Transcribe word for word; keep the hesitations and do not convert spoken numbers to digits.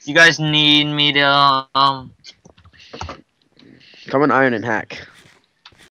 you guys need me to um Come on, Iron and hack.